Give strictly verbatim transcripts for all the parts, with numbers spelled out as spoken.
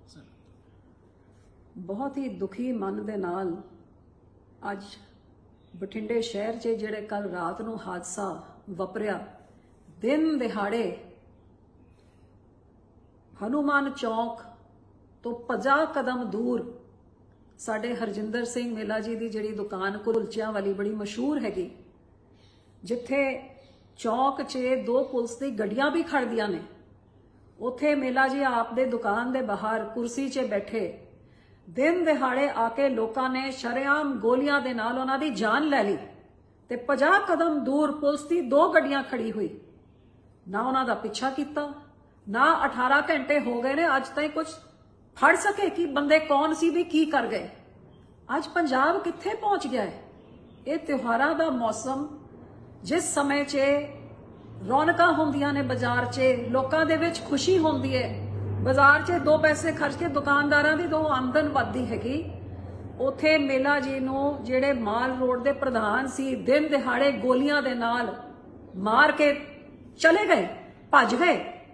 बहुत ही दुखी मन दे नाल अज बठिंडे शहर च जिहड़े कल रात नूं हादसा वापरिया, दिन दिहाड़े हनुमान चौक तो पचास कदम दूर साडे हरजिंदर सिंह मेला जी की जिहड़ी दुकान कुलचियां वाली बड़ी मशहूर हैगी, जिथे चौक च दो पुलिस दी गड्डियां भी खड़दियां ने, उथे मेला जी आप दे दुकान दे बाहर कुर्सी च बैठे दिन दिहाड़े आके लोगों ने शरेआम गोलियां दे नाल उन्हां दी जान लै ली। ते पचास कदम दूर पुलिस दी दो गड्डियां खड़ी हुई, ना उन्हां दा पिछा किया, ना अठारह घंटे हो गए ने अज तक कुछ फड़ सके कि बंदे कौन सी भी की कर गए। अज पंजाब कित्थे पहुंच गया है। ये त्योहारां दा मौसम, जिस समय च रौनकां होंदियां ने बाजार च, लोकां दे विच खुशी होंदी है, बाजार च दो पैसे खर्च के दुकानदारां दी दो आमदन वधदी हैगी, उथे मेला जी नूं जिहड़े माल रोड दे प्रधान सी दिन दिहाड़े गोलियां दे नाल मार के चले गए, भज गए।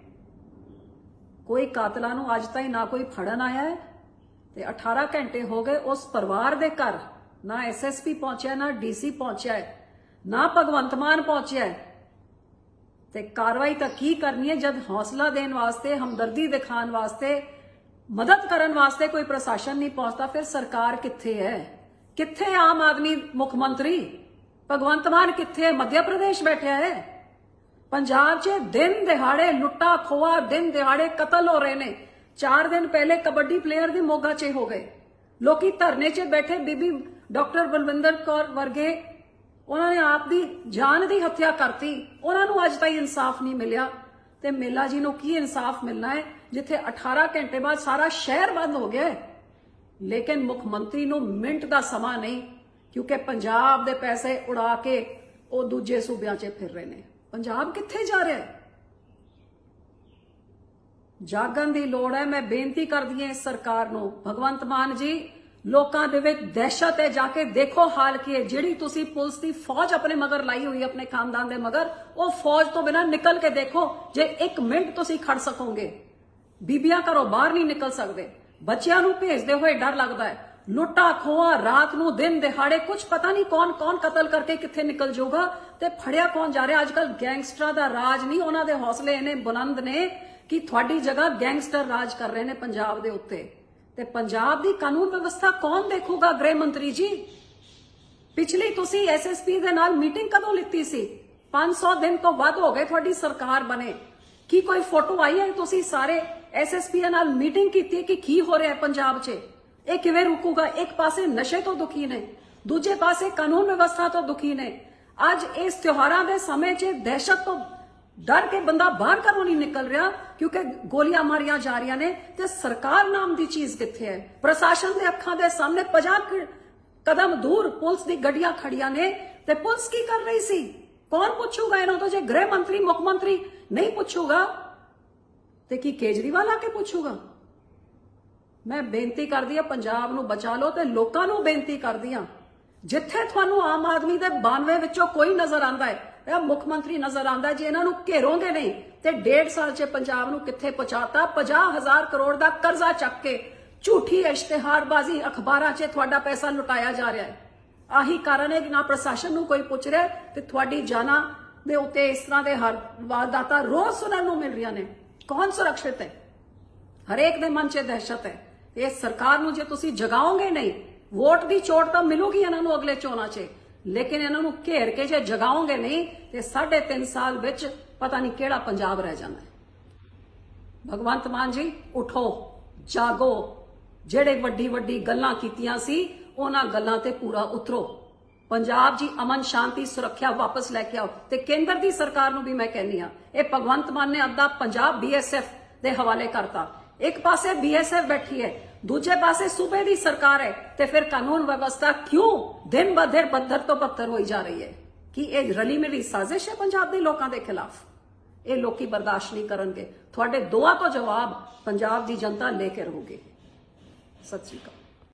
कोई कातलां नूं अज ताईं ना कोई फड़न आया है ते अठारह घंटे हो गए उस परिवार दे घर ना एस एस पी पहुंचा, ना डी सी पहुंचा है, ना भगवंत मान पहुंचा है। ते कार्रवाई तो की करनी है जब हौसला देने वास्ते, हमदर्दी दिखाने वास्ते, मदद करने वास्ते कोई प्रशासन नहीं पहुंचता, फिर सरकार कित्थे है? कित्थे आम आदमी मुख्यमंत्री भगवंत मान कित्थे? मध्य प्रदेश बैठा है। पंजाब च दिन दिहाड़े लुट्टा खोआ, दिन दिहाड़े कतल हो रहे ने। चार दिन पहले कबड्डी प्लेयर भी मोगा च हो गए, लोग धरने च बैठे, बीबी डॉक्टर बलविंदर कौर वर्गे उन्होंने आप दी जान की हत्या करती, उन्होंने अज तक इंसाफ नहीं मिलिया। ते मेला जी नूं की इंसाफ मिलना है जिथे अठारह घंटे बाद सारा शहर बंद हो गया है, लेकिन मुख्यमंत्री नूं मिंट का समा नहीं, क्योंकि पंजाब दे पैसे उड़ा के वो दूजे सूबियां च फिर रहे ने। पंजाब कित्थे जा रहा है? जागण की लोड़ है। मैं बेनती करदी हां सरकार नूं, भगवंत मान जी लोकां दे विच दहशत है, जाके देखो हाल की है। जिहड़ी तुसी पुलिस की फौज अपने मगर लाई हुई, अपने खानदान दे मगर, वो फौज तो बिना निकल के देखो, जे एक मिनट तुसी खड़ सकोगे। बीबियां घरों बाहर नहीं निकल सकते, बच्चियां नूं भेजदे हुए डर लगता है। लुट्टा खोआ रात नूं दिन दिहाड़े, कुछ पता नहीं कौन कौन कतल करके कित्थे निकल जाऊगा ते फड़िया कौन जा रहा। अजकल गैंगस्टरां दा राज नहीं, उन्हां दे हौसले इन्ने बुलंद ने कि तुहाडी जगह गैंगस्टर राज कर रहे हैं पंजाब दे उत्ते। ते पंजाब दी कानून व्यवस्था कौन देखूगा? गृह मंत्री जी, पिछली तुसी एस एस पी दे नाल मीटिंग कदों लित्ती सी? पांच सौ दिन तो वध हो गए तुहाडी सरकार बने, की कोई फोटो आई है? तुसी सारे एस एस पी नाल मीटिंग कीती कि की हो रहा है पंजाब च? ये किवें रुकूगा? एक पासे नशे तो दुखी ने, दूजे पासे कानून व्यवस्था तो दुखी ने। अज इस त्योहारां दे समय च दहशत तो डर के बंदा बाहर घरों नहीं निकल रहा, क्योंकि गोलियां मारियां जा रही ने। ते सरकार नाम की चीज कित्थे है? प्रशासन के अखां दे सामने पचास कदम दूर पुलिस दी गड्डियां खड़ियां ने, ते पुलिस की कर रही सी? कौन पूछूगा इन्हों तो? जे गृह मंत्री मुख्यमंत्री नहीं पूछूगा ते की केजरीवाल आके पूछूगा? मैं बेनती करदी हां पंजाब नूं बचा लो, ते लोकां नूं बेनती करदी हां, जिथे तुहानूं आम आदमी दे बानवे विचों कोई नजर आंदा है, मुख्यमंत्री नजर आंदा है, जे इन्हां नूं घेरोगे नहीं ते डेढ़ साल च पंजाब नूं कित्थे पहुंचाता? पचास हजार करोड़ का कर्जा चक के झूठी इश्तिहारबाजी अखबारां च तुहाडा पैसा लुटाया जा रहा है। आही कारण है कि ना प्रशासन नूं कोई पुछ रहा ते तुहाडी जाना दे उत्ते इस तरह के हर वारदातां रोज सुनन नूं मिल रही ने। कौन सुरक्षित है? हरेक दे मन च दहशत है। ये सरकार नूं जे तुसीं जगाओगे नहीं, वोट की चोट तो मिलूगी इन्हां नूं अगले चोणां च, लेकिन इन्हां नूं घेर के जे जगाओगे नहीं तो साढ़े तीन साल विच पता नहीं केड़ा पंजाब रह जाना है। भगवंत मान जी उठो, जागो, जेड़े वड्डी वड्डी गल्लां कीतियां सी उन्हां गल्लां ते पूरा उतरो। पंजाब जी अमन शांति सुरक्षा वापस लैके आओ। ते केंद्र की सरकार नूं भी मैं कहनी हां, ये भगवंत मान ने अद्धा पंजाब बी एस एफ दे हवाले करता। एक पासे बी एस एफ बैठी है, दूजे पासे सूबे की सरकार है, ते फिर कानून व्यवस्था क्यों दिन ब दिन बदतर तो बदतर होई जा रही है? कि ये रली मिली साजिश है पंजाब के लोगों के खिलाफ? ये लोग बर्दाश्त नहीं करेंगे। थोड़े दोआ तो जवाब पंजाब की जनता लेके रहोगे। सत श्री अकाल।